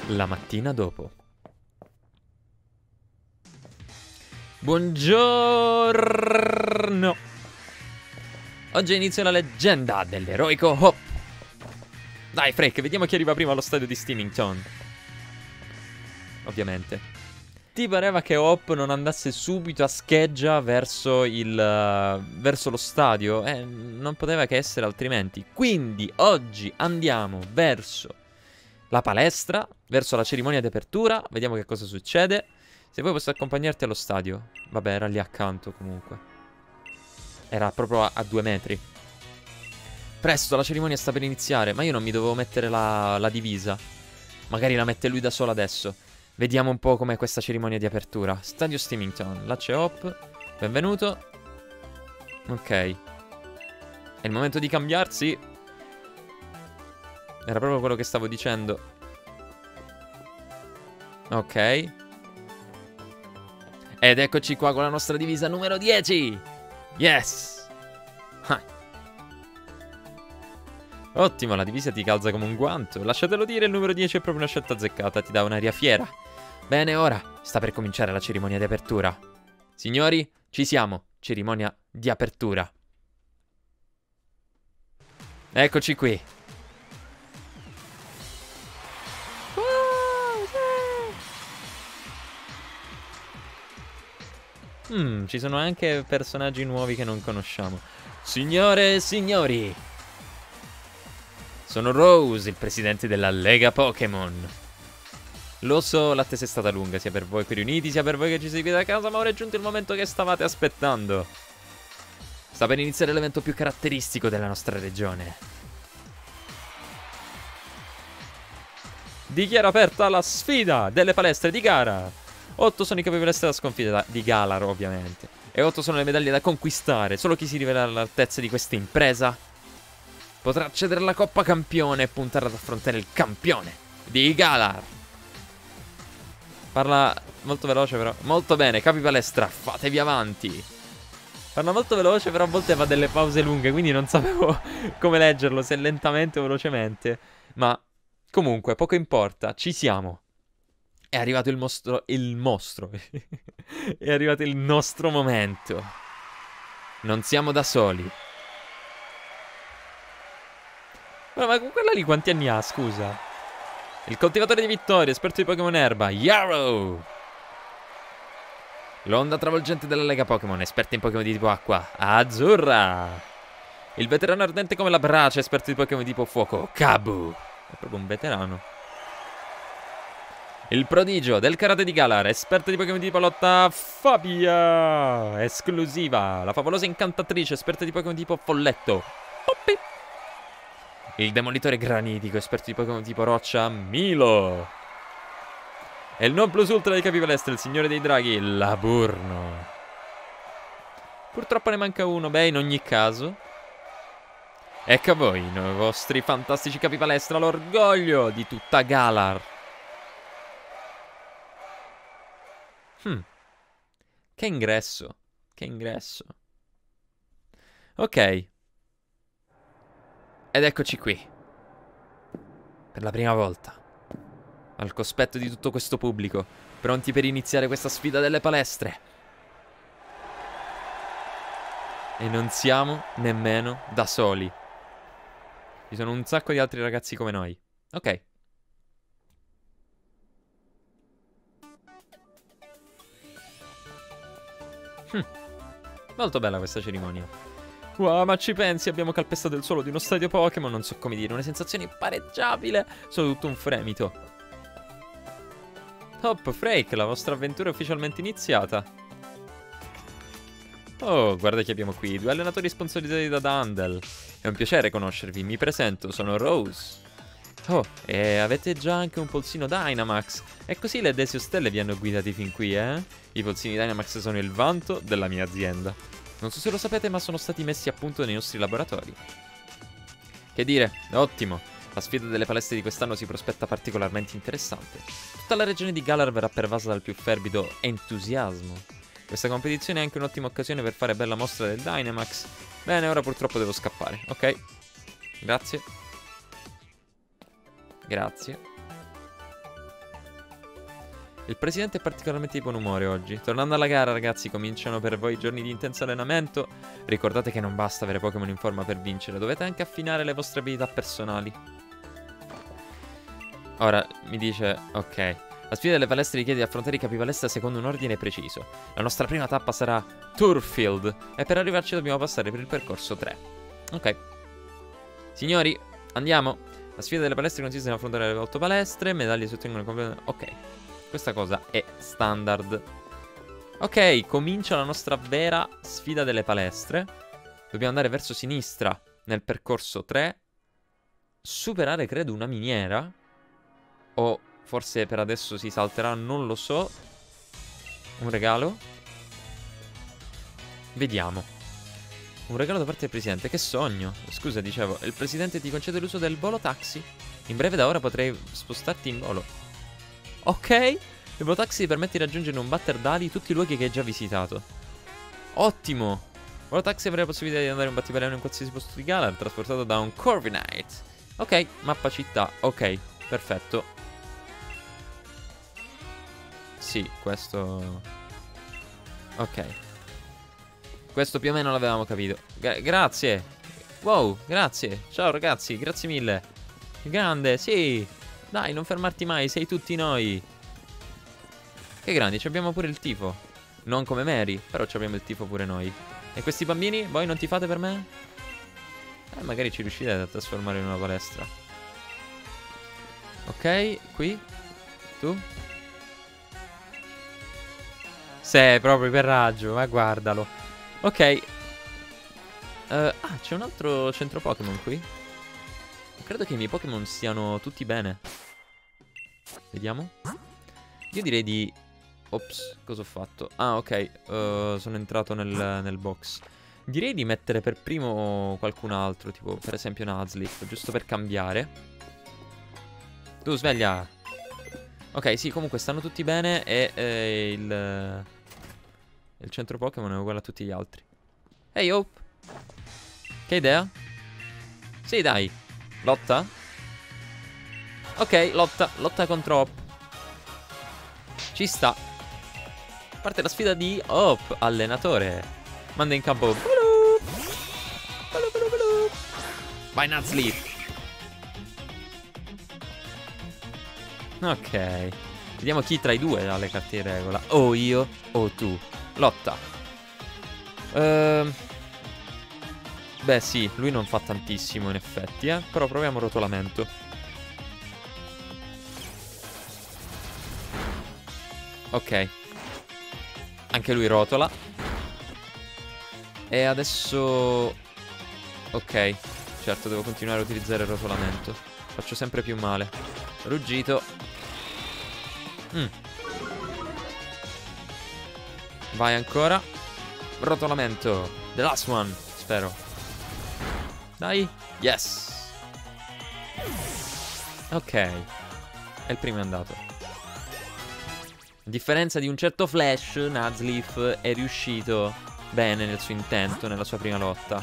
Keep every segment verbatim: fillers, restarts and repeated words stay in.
La mattina dopo. Buongiorno. Oggi inizia la leggenda dell'eroico Hop. Dai Freak, vediamo chi arriva prima allo stadio di Steamington. Ovviamente. Ti pareva che Hop non andasse subito a scheggia verso il uh, verso lo stadio? Eh, non poteva che essere altrimenti. Quindi oggi andiamo verso la palestra, verso la cerimonia di apertura. Vediamo che cosa succede. Se vuoi posso accompagnarti allo stadio. Vabbè, era lì accanto comunque. Era proprio a, a due metri. Presto, la cerimonia sta per iniziare. Ma io non mi dovevo mettere la, la divisa. Magari la mette lui da solo adesso. Vediamo un po' com'è questa cerimonia di apertura. Stadio Steamington. Là c'è Hop. Benvenuto. Ok. È il momento di cambiarsi. Era proprio quello che stavo dicendo. Ok. Ed eccoci qua con la nostra divisa numero dieci. Yes. Ah. Ottimo, la divisa ti calza come un guanto. Lasciatelo dire, il numero dieci è proprio una scelta azzeccata. Ti dà un'aria fiera. Bene, ora sta per cominciare la cerimonia di apertura. Signori, ci siamo. Cerimonia di apertura. Eccoci qui. Hmm, ci sono anche personaggi nuovi che non conosciamo. Signore e signori, sono Rose, il presidente della Lega Pokémon. Lo so, l'attesa è stata lunga, sia per voi qui riuniti, sia per voi che ci seguite da casa, ma ora è giunto il momento che stavate aspettando. Sta per iniziare l'evento più caratteristico della nostra regione. Dichiaro aperta la sfida delle palestre di gara. otto sono i capi palestra da sconfitta di Galar, ovviamente. E otto sono le medaglie da conquistare. Solo chi si rivela all'altezza di questa impresa potrà accedere alla Coppa Campione e puntare ad affrontare il campione di Galar. Parla molto veloce però. Molto bene, capi palestra, fatevi avanti. Parla molto veloce però a volte fa delle pause lunghe, quindi non sapevo come leggerlo, se lentamente o velocemente. Ma comunque, poco importa, ci siamo. È arrivato il mostro. Il mostro. È arrivato il nostro momento. Non siamo da soli. Ma, ma quella lì quanti anni ha, scusa? Il coltivatore di vittorie, esperto di Pokémon Erba, Yarrow. L'onda travolgente della Lega Pokémon, esperta in Pokémon di tipo acqua, Azzurra. Il veterano ardente come la brace, esperto di Pokémon di tipo fuoco, Kabu. È proprio un veterano. Il prodigio del karate di Galar, esperto di Pokémon di tipo lotta, Fabia. Esclusiva, la favolosa incantatrice, esperta di Pokémon tipo folletto, Poppi. Il demolitore granitico, esperto di Pokémon tipo roccia, Milo. E il non plus ultra dei capi palestra, il signore dei draghi, Laburno. Purtroppo ne manca uno, beh, in ogni caso. Ecco a voi, i vostri fantastici capi palestra, l'orgoglio di tutta Galar. Hmm. Che ingresso. Che ingresso. Ok. Ed eccoci qui. Per la prima volta. Al cospetto di tutto questo pubblico. Pronti per iniziare questa sfida delle palestre. E non siamo nemmeno da soli. Ci sono un sacco di altri ragazzi come noi. Ok. Hm. Molto bella questa cerimonia. Wow, ma ci pensi, abbiamo calpestato il suolo di uno stadio Pokémon, non so come dire, una sensazione impareggiabile. Sono tutto un fremito. Hop, Freak, la vostra avventura è ufficialmente iniziata. Oh, guarda chi abbiamo qui, due allenatori sponsorizzati da Dandel. È un piacere conoscervi, mi presento, sono Rose. Oh, e avete già anche un polsino Dynamax. E così le Desio Stelle vi hanno guidati fin qui, eh? I polsini Dynamax sono il vanto della mia azienda. Non so se lo sapete, ma sono stati messi a punto nei nostri laboratori. Che dire, ottimo. La sfida delle palestre di quest'anno si prospetta particolarmente interessante. Tutta la regione di Galar verrà pervasa dal più fervido entusiasmo. Questa competizione è anche un'ottima occasione per fare bella mostra del Dynamax. Bene, ora purtroppo devo scappare, ok? Grazie. Grazie. Il presidente è particolarmente di buon umore oggi. Tornando alla gara, ragazzi, cominciano per voi giorni di intenso allenamento. Ricordate che non basta avere Pokémon in forma per vincere, dovete anche affinare le vostre abilità personali. Ora, mi dice, ok. La sfida delle palestre richiede di affrontare i capipalestra secondo un ordine preciso. La nostra prima tappa sarà Turffield e per arrivarci dobbiamo passare per il percorso tre. Ok. Signori, andiamo. La sfida delle palestre consiste nell'affrontare le otto palestre, medaglie si ottengono completamente... Ok. Questa cosa è standard. Ok, comincia la nostra vera sfida delle palestre. Dobbiamo andare verso sinistra nel percorso tre. Superare, credo, una miniera. O forse per adesso si salterà, non lo so. Un regalo. Vediamo. Un regalo da parte del presidente. Che sogno. Scusa, dicevo, il presidente ti concede l'uso del volo taxi. In breve da ora potrei spostarti in volo. Ok, il volo taxi ti permette di raggiungere in un batter d'ali tutti i luoghi che hai già visitato. Ottimo. Il volo taxi avrà la possibilità di andare in un battibaleno in qualsiasi posto di Galar, trasportato da un Corviknight. Ok, mappa città. Ok, perfetto. Sì, questo... Ok. Questo più o meno l'avevamo capito. Gra grazie. Wow, grazie. Ciao ragazzi, grazie mille. Grande, sì. Dai, non fermarti mai, sei tutti noi. Che grandi, ci abbiamo pure il tifo. Non come Mary, però ci abbiamo il tifo pure noi. E questi bambini, voi non tifate per me? Eh, magari ci riuscite a trasformare in una palestra. Ok, qui. Tu? Sei proprio per raggio, ma guardalo. Ok. uh, Ah, c'è un altro centro Pokémon qui. Credo che i miei Pokémon stiano tutti bene. Vediamo. Io direi di... Ops, cosa ho fatto? Ah, ok, uh, sono entrato nel, nel box. Direi di mettere per primo qualcun altro, tipo per esempio Nuzleaf, giusto per cambiare. Tu sveglia. Ok, sì, comunque stanno tutti bene e eh, il... Il centro Pokémon è uguale a tutti gli altri. Ehi, hey, Hope. Che idea? Sì, dai. Lotta? Ok, lotta. Lotta contro Hope. Ci sta. Parte la sfida di Hope, allenatore. Manda in campo. Vai, Nuzleaf. Ok. Vediamo chi tra i due ha le carte in regola. O io o tu. Lotta. Ehm... Beh sì, lui non fa tantissimo in effetti, eh. Però proviamo rotolamento. Ok. Anche lui rotola. E adesso... Ok. Certo, devo continuare a utilizzare il rotolamento. Faccio sempre più male. Ruggito. Mm. Vai ancora. Rotolamento. The last one. Spero. Dai. Yes. Ok. E il primo è andato. A differenza di un certo Flash, Nuzleaf è riuscito bene nel suo intento, nella sua prima lotta.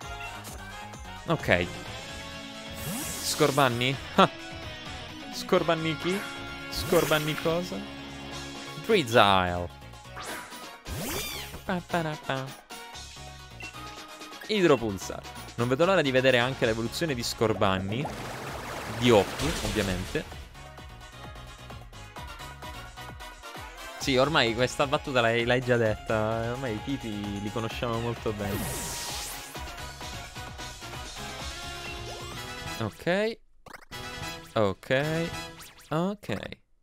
Ok. Scorbanni? Ah. Scorbanni chi? Scorbanni cosa? Drizzile. Pa, pa, pa. Idropulsar. Non vedo l'ora di vedere anche l'evoluzione di Scorbanni. Di Hope, ovviamente. Sì, ormai questa battuta l'hai già detta. Ormai i tipi li conosciamo molto bene. Ok. Ok. Ok.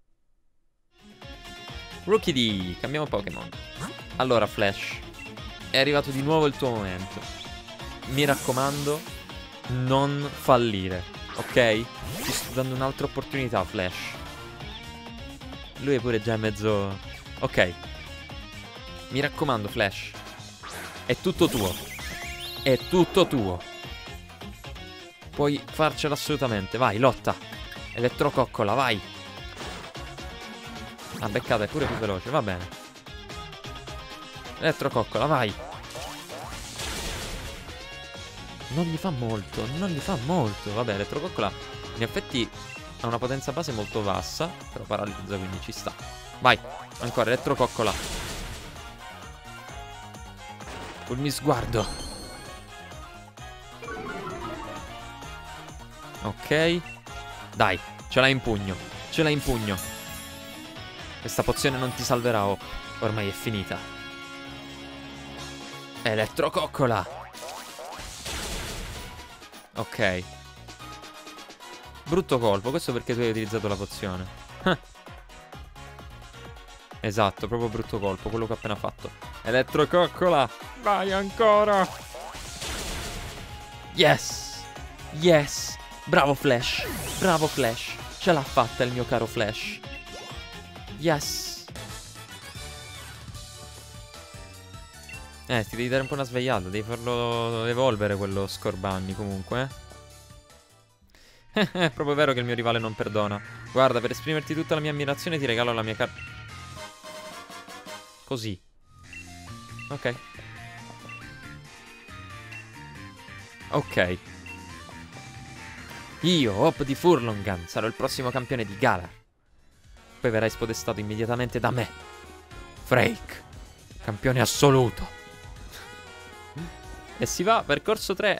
Rookie D. Cambiamo Pokémon. Allora, Flash. È arrivato di nuovo il tuo momento. Mi raccomando, non fallire. Ok? Ti sto dando un'altra opportunità, Flash. Lui è pure già mezzo... Ok. Mi raccomando, Flash. È tutto tuo. È tutto tuo. Puoi farcela assolutamente. Vai, lotta. Elettrococcola, vai. Ah, beccata è pure più veloce, va bene. Elettrococcola, vai. Non gli fa molto, non gli fa molto. Vabbè, elettrococcola in effetti Ha una potenza base molto bassa, però paralizza, quindi ci sta. Vai, ancora, elettrococcola. Col sguardo. Ok. Dai, ce l'hai in pugno. Ce l'hai in pugno. Questa pozione non ti salverà, oh. Ormai è finita. Elettrococcola. Ok. Brutto colpo, questo perché tu hai utilizzato la pozione. Esatto, proprio brutto colpo, quello che ho appena fatto. Elettrococcola. Vai ancora. Yes. Yes. Bravo Flash. Bravo Flash. Ce l'ha fatta il mio caro Flash. Yes. Eh, ti devi dare un po' una svegliata. Devi farlo evolvere quello Scorbunny comunque. Eh, è proprio vero che il mio rivale non perdona. Guarda, per esprimerti tutta la mia ammirazione ti regalo la mia carta. Così. Ok. Ok. Io, Hop di Furlongan, sarò il prossimo campione di gara. Poi verrai spodestato immediatamente da me. Frake, campione assoluto. E si va, percorso tre.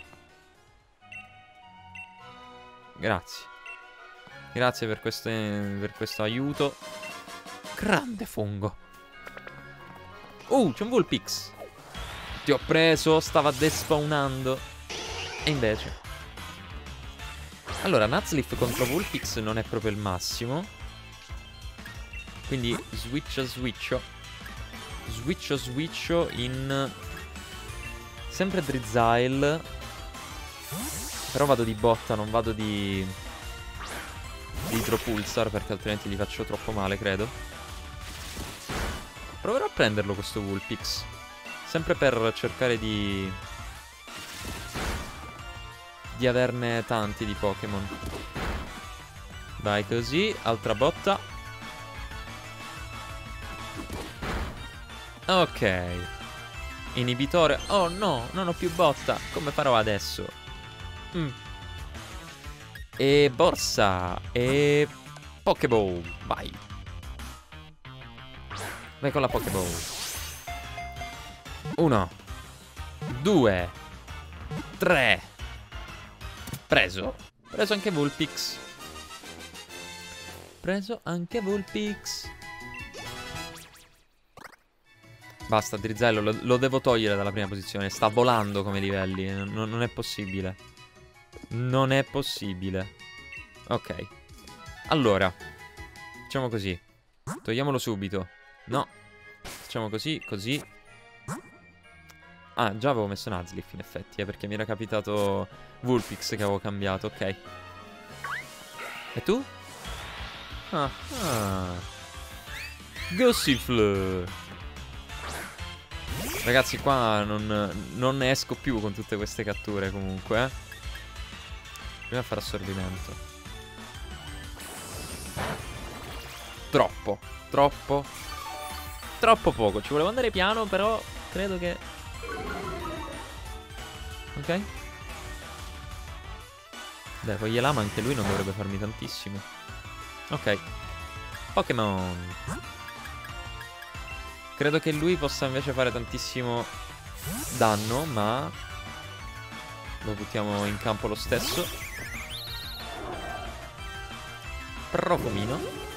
Grazie. Grazie per, queste, per questo aiuto. Grande fungo. Uh, c'è un Vulpix. Ti ho preso, stava despawnando. E invece... Allora, Nuzleaf contro Vulpix non è proprio il massimo. Quindi switcho switcho. Switcho switcho in... Sempre Drizzile. Però vado di botta, non vado di... di Hydropulsar, perché altrimenti gli faccio troppo male, credo. Proverò a prenderlo questo Vulpix. Sempre per cercare di... di averne tanti di Pokémon. Vai così, altra botta. Ok. Inibitore. Oh no, non ho più botta. Come farò adesso? Mm. E borsa. E Pokéball. Vai. Vai con la Pokéball. Uno. Due. Tre. Preso. Preso anche Vulpix. Preso anche Vulpix. Basta, Drizzile, lo, lo devo togliere dalla prima posizione. Sta volando come livelli. Non, non è possibile. Non è possibile. Ok. Allora, facciamo così. Togliamolo subito. No. Facciamo così, così. Ah, già avevo messo Nuzleaf in effetti, eh, perché mi era capitato Vulpix che avevo cambiato, ok. E tu? Ah, ah. Gossifleur. Ragazzi, qua non, non esco più con tutte queste catture comunque, eh. Prima fare assorbimento. Troppo, troppo, troppo poco. Ci volevo andare piano, però credo che... Ok. Dai, Foglielama anche lui non dovrebbe farmi tantissimo. Ok. Pokémon. Credo che lui possa invece fare tantissimo danno, ma lo buttiamo in campo lo stesso. Profumino.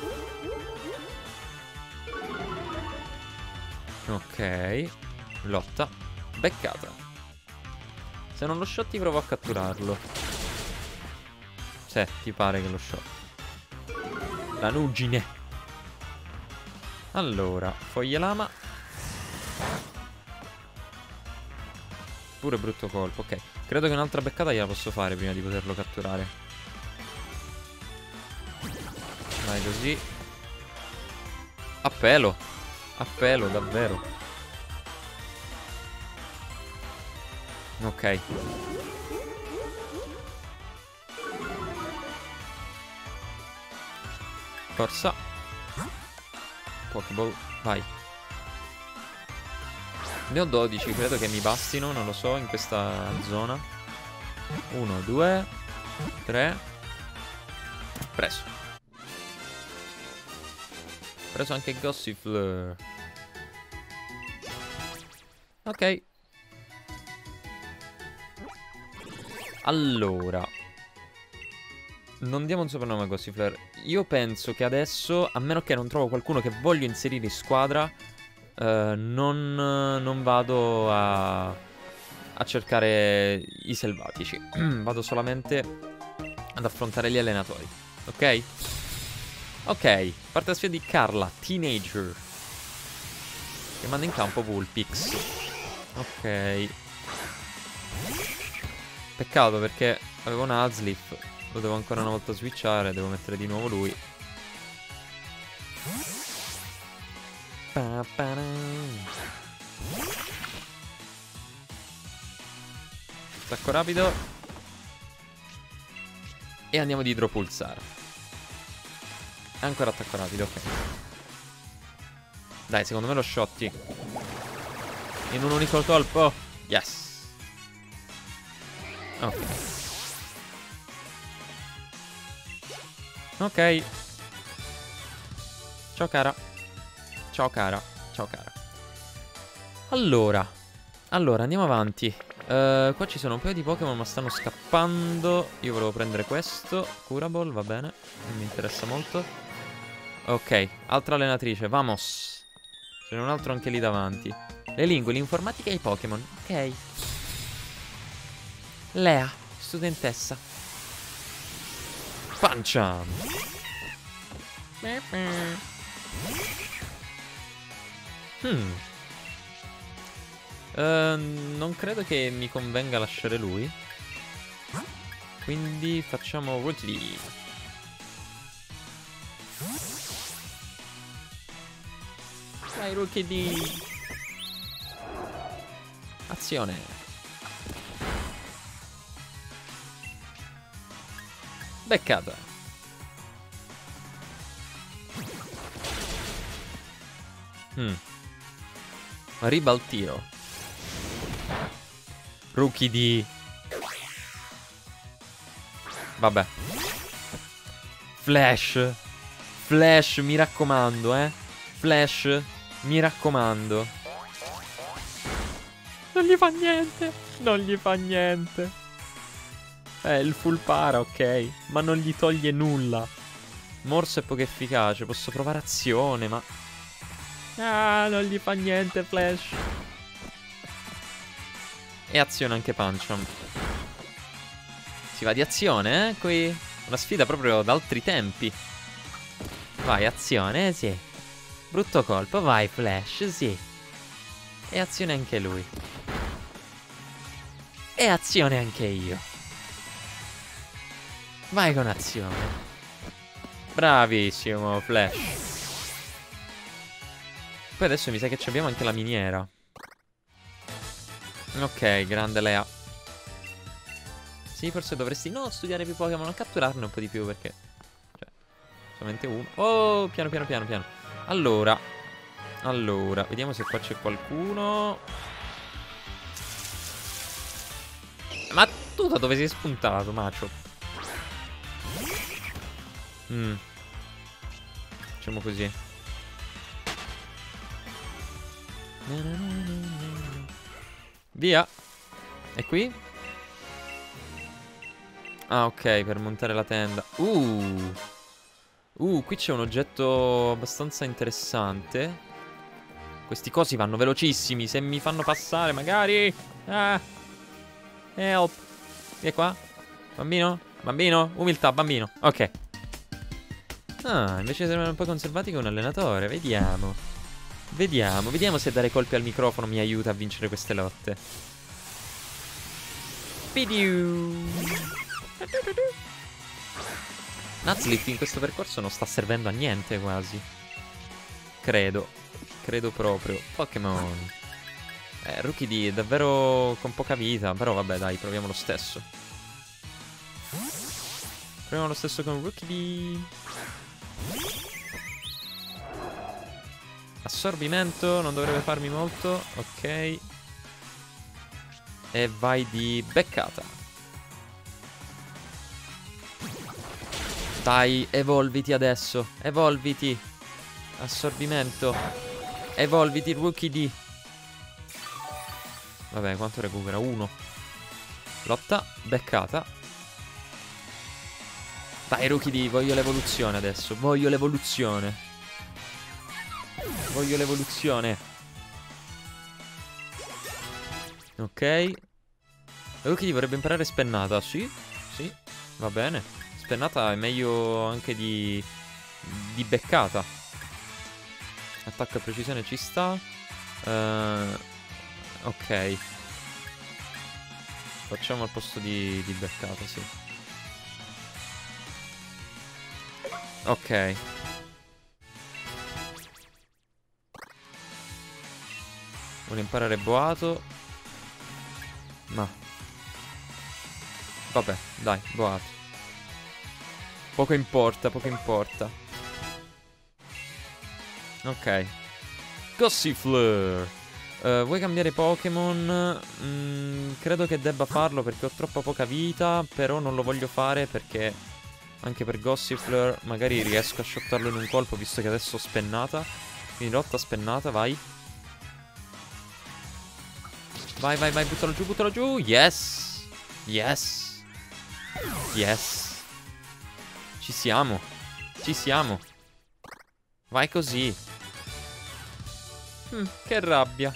Ok. Lotta. Beccata. Se non lo shot ti provo a catturarlo. Se ti pare che lo shot. La nuggine. Allora, Foglielama. Pure brutto colpo, ok. Credo che un'altra beccata gliela posso fare prima di poterlo catturare. Vai così. A pelo. A pelo, davvero. Ok. Forza. Pokéball, vai. Ne ho dodici, credo che mi bastino, non lo so, in questa zona. Uno, due, tre. Preso. Preso anche Gossifleur. Ok. Allora, non diamo un soprannome a Gossifleur. Io penso che adesso, a meno che non trovo qualcuno che voglio inserire in squadra, eh, non, non vado a, a cercare i selvatici. Vado solamente ad affrontare gli allenatori. Ok? Ok, parte la sfida di Carla, Teenager, che manda in campo Vulpix. Ok. Peccato perché avevo un Hazliff. Lo devo ancora una volta switchare. Devo mettere di nuovo lui. Attacco rapido. E andiamo di idropulsare. Ancora attacco rapido, ok. Dai, secondo me lo shotti in un unico colpo. Yes. Ok. Ok. Ciao cara. Ciao cara. Ciao cara. Allora. Allora, andiamo avanti. Uh, qua ci sono un paio di Pokémon ma stanno scappando. Io volevo prendere questo. Curable, va bene. Non mi interessa molto. Ok, altra allenatrice. Vamos. Ce n'è un altro anche lì davanti. Le lingue, l'informatica e i Pokémon. Ok. Lea, studentessa. Punch-on. Hmm. Uh, non credo che mi convenga lasciare lui. Quindi facciamo Rootly. Vai Rookie D. Azione. Beccata. Hmm. Riba al tiro. Rookie D. Vabbè. Flash. Flash, mi raccomando, eh. Flash, mi raccomando. Non gli fa niente. Non gli fa niente. Eh, il full para, ok. Ma non gli toglie nulla. Morso è poco efficace. Posso provare azione, ma... Ah, non gli fa niente, Flash. E azione anche Punch-on. Si va di azione, eh, qui. Una sfida proprio d'altri tempi. Vai, azione, eh, sì. Brutto colpo, vai, Flash, sì. E azione anche lui. E azione anche io. Vai con azione. Bravissimo, Flash. Poi adesso mi sa che abbiamo anche la miniera. Ok, grande Lea. Sì, forse dovresti non studiare più Pokémon, ma catturarne un po' di più perché... Cioè, solamente uno. Oh, piano piano piano piano. Allora. Allora, vediamo se qua c'è qualcuno. Ma tu da dove sei spuntato, macio? Mm. Facciamo così. Via. E qui? Ah, ok, per montare la tenda. Uh. Uh, qui c'è un oggetto abbastanza interessante. Questi cosi vanno velocissimi. Se mi fanno passare, magari. Ah. Help. Vieni qua. Bambino? Bambino? Umiltà, bambino. Ok. Ah, invece sembrano un po' conservati con un allenatore. Vediamo. Vediamo. Vediamo se dare colpi al microfono mi aiuta a vincere queste lotte. Pidiu. Nuzleaf in questo percorso non sta servendo a niente quasi. Credo. Credo proprio. Pokémon. Eh, Rookie D è davvero con poca vita. Però vabbè, dai, proviamo lo stesso. Proviamo lo stesso con Rookie D. Assorbimento, non dovrebbe farmi molto. Ok. E vai di beccata. Dai, evolviti adesso. Evolviti. Assorbimento. Evolviti, Rookie D. Vabbè, quanto recupera? Uno. Lotta, beccata. Dai, Rookie D, voglio l'evoluzione adesso. Voglio l'evoluzione. Voglio l'evoluzione. Ok. Rookie D vorrebbe imparare spennata. Sì, sì, va bene. Spennata è meglio anche di Di beccata. Attacco e precisione ci sta. uh, Ok. Facciamo al posto di, di beccata, sì. Ok. Vuole imparare boato. Ma vabbè, dai, boato. Poco importa, poco importa. Ok. Gossifleur. uh, Vuoi cambiare Pokémon? Mm, credo che debba farlo perché ho troppa poca vita. Però non lo voglio fare perché anche per Gossifleur magari riesco a shottarlo in un colpo, visto che adesso ho spennata. Quindi lotta spennata, vai. Vai, vai, vai, buttalo giù, buttalo giù. Yes. Yes. Yes. Ci siamo. Ci siamo. Vai così. Mm, che rabbia.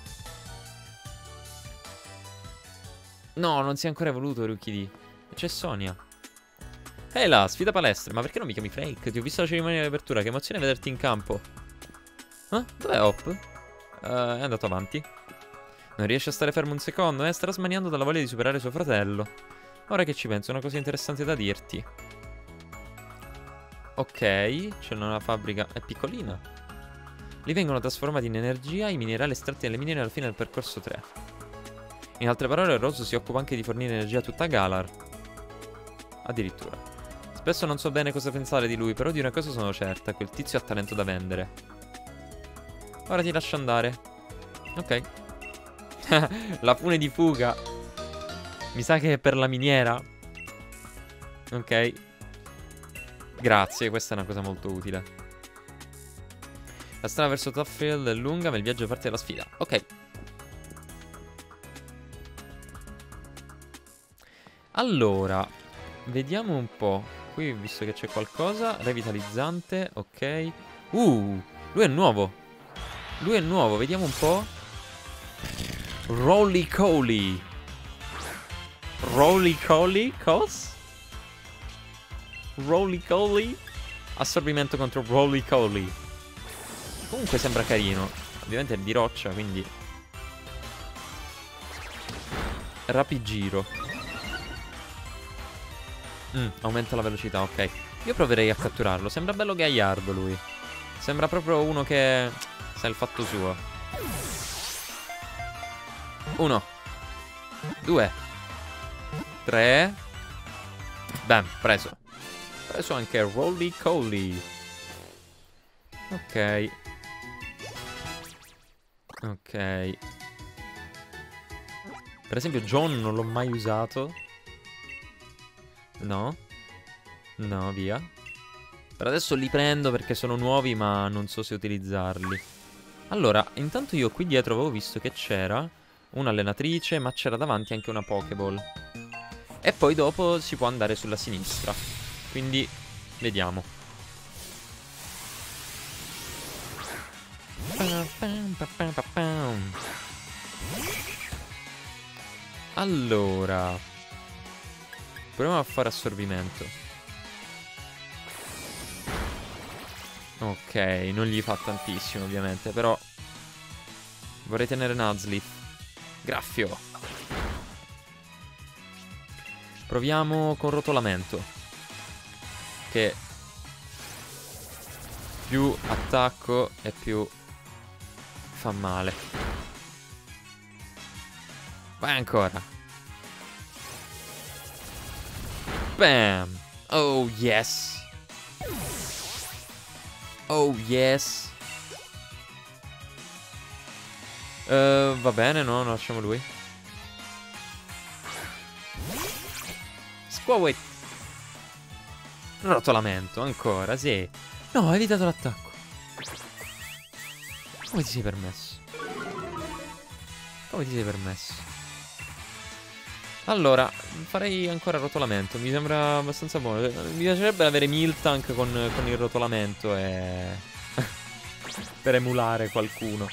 No, non si è ancora evoluto, Rookie D. C'è Sonia. Ehi là, sfida palestra. Ma perché non mi chiami Frank? Ti ho visto alla cerimonia di apertura. Che emozione vederti in campo. Eh? Dov'è Hop? Uh, è andato avanti. Non riesce a stare fermo un secondo, eh? Starà smaniando dalla voglia di superare suo fratello. Ora che ci penso, una cosa interessante da dirti. Ok, c'è una fabbrica. È piccolina. Li vengono trasformati in energia i minerali estratti dalle miniere alla fine del percorso tre. In altre parole, Rose si occupa anche di fornire energia a tutta Galar. Addirittura. Spesso non so bene cosa pensare di lui, però di una cosa sono certa: quel tizio ha talento da vendere. Ora ti lascio andare. Ok. La fune di fuga. Mi sa che è per la miniera. Ok. Grazie, questa è una cosa molto utile. La strada verso Tuffield è lunga, ma il viaggio parte dalla sfida. Ok. Allora, vediamo un po'. Qui, visto che c'è qualcosa. Revitalizzante, ok. Uh, lui è nuovo. Lui è nuovo, vediamo un po'. Roly Coly. Roly Coly? Cos? Roly Coly? Assorbimento contro Roly Coly. Comunque sembra carino. Ovviamente è di roccia, quindi Rapigiro. Mm, aumenta la velocità, ok. Io proverei a catturarlo. Sembra bello gaiardo lui. Sembra proprio uno che sa il fatto suo. Uno. Due. Tre. Bam, preso. Preso anche Roly Coly. Ok. Ok. Per esempio John non l'ho mai usato. No. No, via. Per adesso li prendo perché sono nuovi, ma non so se utilizzarli. Allora, intanto io qui dietro avevo visto che c'era un'allenatrice, ma c'era davanti anche una Pokéball. E poi dopo si può andare sulla sinistra. Quindi, vediamo. Allora, proviamo a fare assorbimento. Ok, non gli fa tantissimo ovviamente, però vorrei tenere Nuzleaf. Graffio. Proviamo con rotolamento, che più attacco e più fa male. Vai ancora. Bam. Oh yes. Oh yes. uh, Va bene, no, no, lasciamo lui. Squawit. Rotolamento, ancora, sì. No, hai evitato l'attacco. Come ti sei permesso? Come ti sei permesso? Allora, farei ancora rotolamento. Mi sembra abbastanza buono. Mi piacerebbe avere Miltank con, con il rotolamento e... per emulare qualcuno.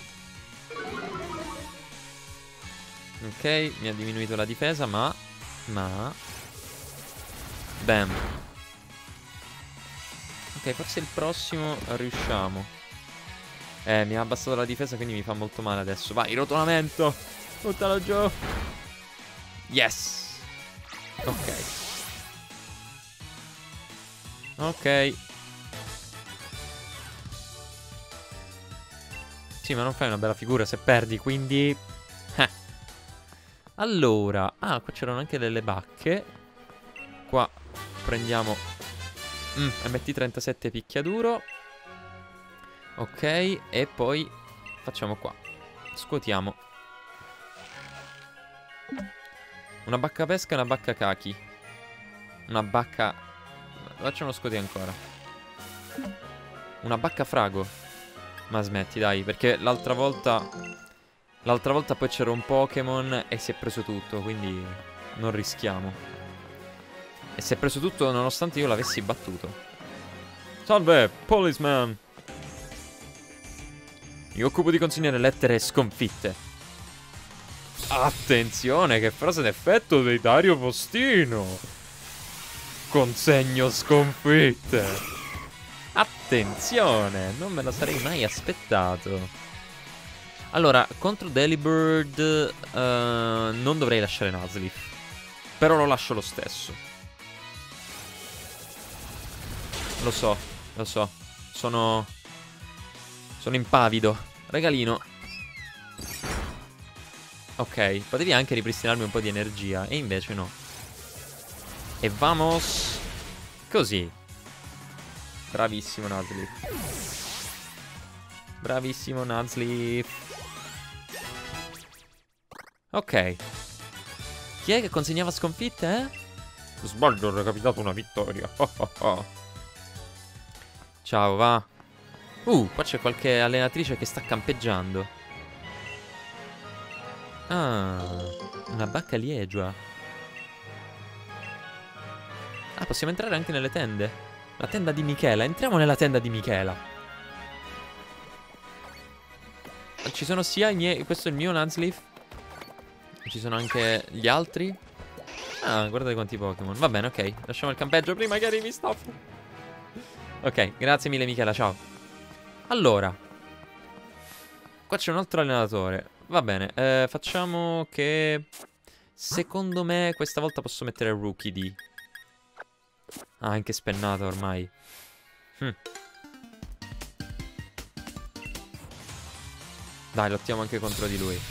Ok, mi ha diminuito la difesa, ma... Ma... Bam. Ok, forse il prossimo riusciamo. Eh, mi ha abbassato la difesa, quindi mi fa molto male adesso. Vai, rotolamento! Buttalo giù! Yes! Ok. Ok. Sì, ma non fai una bella figura se perdi, quindi... Eh. Allora... Ah, qua c'erano anche delle bacche. Qua prendiamo... Mm, M T trentasette picchiaduro. Ok, e poi facciamo qua. Scuotiamo. Una bacca pesca e una bacca kaki. Una bacca... Facciamo scuoti ancora. Una bacca frago. Ma smetti, dai, perché l'altra volta... L'altra volta poi c'era un Pokémon e si è preso tutto, quindi non rischiamo. E si è preso tutto nonostante io l'avessi battuto. Salve, policeman! Mi occupo di consegnare lettere sconfitte. Attenzione, che frase d'effetto dei Dario Postino. Consegno sconfitte. Attenzione, non me lo sarei mai aspettato. Allora, contro Delibird uh, non dovrei lasciare Nuzleaf. Però lo lascio lo stesso. Lo so, lo so. Sono... Sono impavido. Regalino. Ok, potevi anche ripristinarmi un po' di energia. E invece no. E vamos. Così. Bravissimo Nuzleaf. Bravissimo Nuzleaf. Ok. Chi è che consegnava sconfitte, eh? Sbaglio, ho recapitato una vittoria. Ciao, va. Uh, qua c'è qualche allenatrice che sta campeggiando. Ah, una bacca liegua. Ah, possiamo entrare anche nelle tende. La tenda di Michela. Entriamo nella tenda di Michela. Ci sono sia i miei... Questo è il mio Nuzleaf. Ci sono anche gli altri. Ah, guardate quanti Pokémon. Va bene, ok. Lasciamo il campeggio prima che arrivi Stop. Ok, grazie mille Michela, ciao. Allora, qua c'è un altro allenatore. Va bene, eh, facciamo che... Secondo me questa volta posso mettere Rookie D. Ah, anche spennato ormai. hm. Dai, lottiamo anche contro di lui.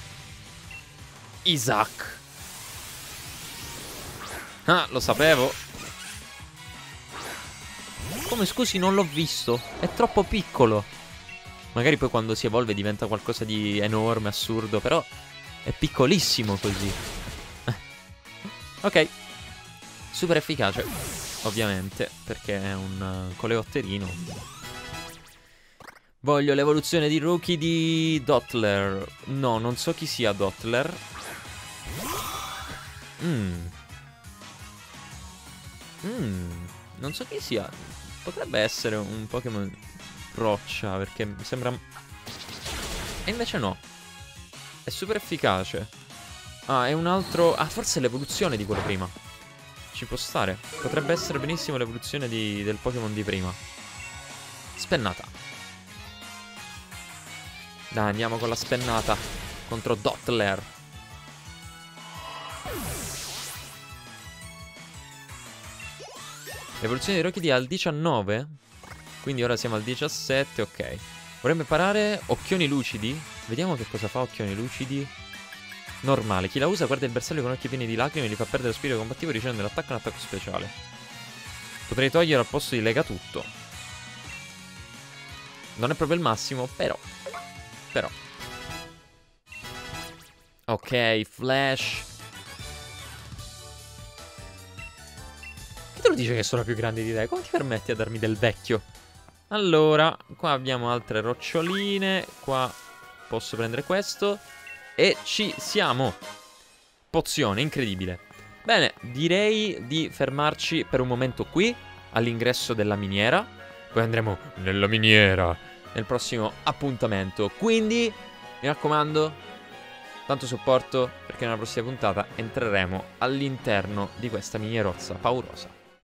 Isaac. Ah, lo sapevo. Come, scusi, non l'ho visto. È troppo piccolo. Magari poi quando si evolve diventa qualcosa di enorme, assurdo. Però è piccolissimo così. Ok. Super efficace. Ovviamente, perché è un uh, coleotterino. Voglio l'evoluzione di Rookie di Dottler. No, non so chi sia Dottler. Mmm. Mmm. Non so chi sia. Potrebbe essere un Pokémon roccia, perché mi sembra... E invece no. È super efficace. Ah, è un altro... Ah, forse è l'evoluzione di quello prima. Ci può stare. Potrebbe essere benissimo l'evoluzione di... del Pokémon di prima. Spennata. Dai, andiamo con la spennata. Contro Dottler. L'evoluzione di Rocky è al diciannove. Quindi ora siamo al diciassette, ok. Vorremmo imparare occhioni lucidi. Vediamo che cosa fa occhioni lucidi. Normale. Chi la usa guarda il bersaglio con occhi pieni di lacrime e gli fa perdere lo spirito combattivo ricevendo l'attacco e un attacco speciale. Potrei togliere al posto di lega tutto. Non è proprio il massimo, però. Però. Ok, flash. Che te te lo dice che sono più grandi di te? Come ti permetti a darmi del vecchio? Allora, qua abbiamo altre roccioline. Qua posso prendere questo. E ci siamo. Pozione, incredibile. Bene, direi di fermarci per un momento qui, all'ingresso della miniera. Poi andremo nella miniera nel prossimo appuntamento. Quindi, mi raccomando, tanto supporto, perché nella prossima puntata entreremo all'interno di questa minierozza paurosa.